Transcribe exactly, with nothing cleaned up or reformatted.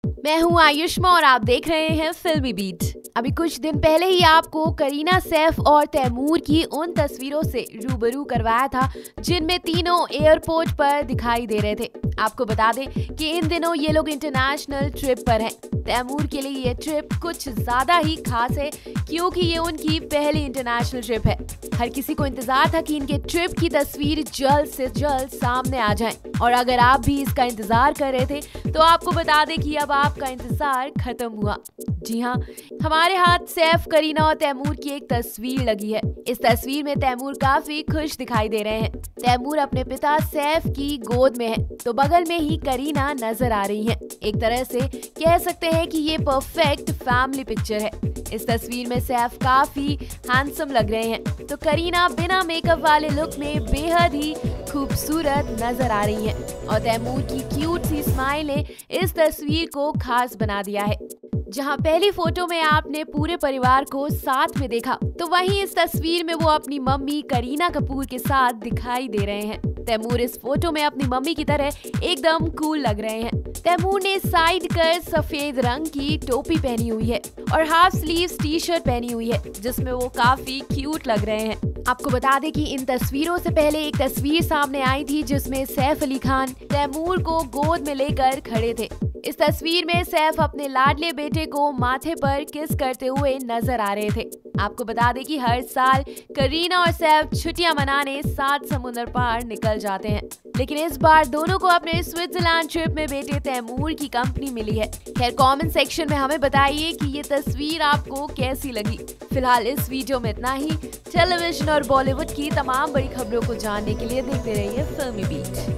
मैं हूँ आयुष्मा और आप देख रहे हैं फिल्मी बीट। अभी कुछ दिन पहले ही आपको करीना सैफ और तैमूर की उन तस्वीरों से रूबरू करवाया था जिनमें तीनों एयरपोर्ट पर दिखाई दे रहे थे। आपको बता दें कि इन दिनों ये लोग इंटरनेशनल ट्रिप पर हैं। तैमूर के लिए ये ट्रिप कुछ ज्यादा ही खास है क्योंकि ये उनकी पहली इंटरनेशनल ट्रिप है। हर किसी को इंतजार था कि इनके ट्रिप की तस्वीर जल्द से जल्द सामने आ जाए और अगर आप भी इसका इंतजार कर रहे थे तो आपको बता दें कि अब आपका इंतजार खत्म हुआ। जी हाँ, हमारे हाथ सैफ, करीना और तैमूर की एक तस्वीर लगी है। इस तस्वीर में तैमूर काफी खुश दिखाई दे रहे हैं। तैमूर अपने पिता सैफ की गोद में है तो बगल में ही करीना नजर आ रही हैं। एक तरह से कह सकते हैं कि ये परफेक्ट फैमिली पिक्चर है। इस तस्वीर में सैफ काफी हैंडसम लग रहे हैं तो करीना बिना मेकअप वाले लुक में बेहद ही खूबसूरत नजर आ रही हैं और तैमूर की क्यूट सी स्माइल ने इस तस्वीर को खास बना दिया है। जहां पहली फोटो में आपने पूरे परिवार को साथ में देखा तो वहीं इस तस्वीर में वो अपनी मम्मी करीना कपूर के साथ दिखाई दे रहे हैं। तैमूर इस फोटो में अपनी मम्मी की तरह एकदम कूल लग रहे हैं। तैमूर ने साइड कर सफेद रंग की टोपी पहनी हुई है और हाफ स्लीव्स टी शर्ट पहनी हुई है जिसमें वो काफी क्यूट लग रहे हैं। आपको बता दें कि इन तस्वीरों से पहले एक तस्वीर सामने आई थी जिसमें सैफ अली खान तैमूर को गोद में लेकर खड़े थे। इस तस्वीर में सैफ अपने लाडले बेटे को माथे पर किस करते हुए नजर आ रहे थे। आपको बता दें कि हर साल करीना और सैफ छुट्टियां मनाने सात समुद्र पार निकल जाते हैं, लेकिन इस बार दोनों को अपने स्विट्जरलैंड ट्रिप में बेटे तैमूर की कंपनी मिली है। खैर, कमेंट सेक्शन में हमें बताइए कि ये तस्वीर आपको कैसी लगी। फिलहाल इस वीडियो में इतना ही। टेलीविजन और बॉलीवुड की तमाम बड़ी खबरों को जानने के लिए देखते रहिए फिल्मी बीट।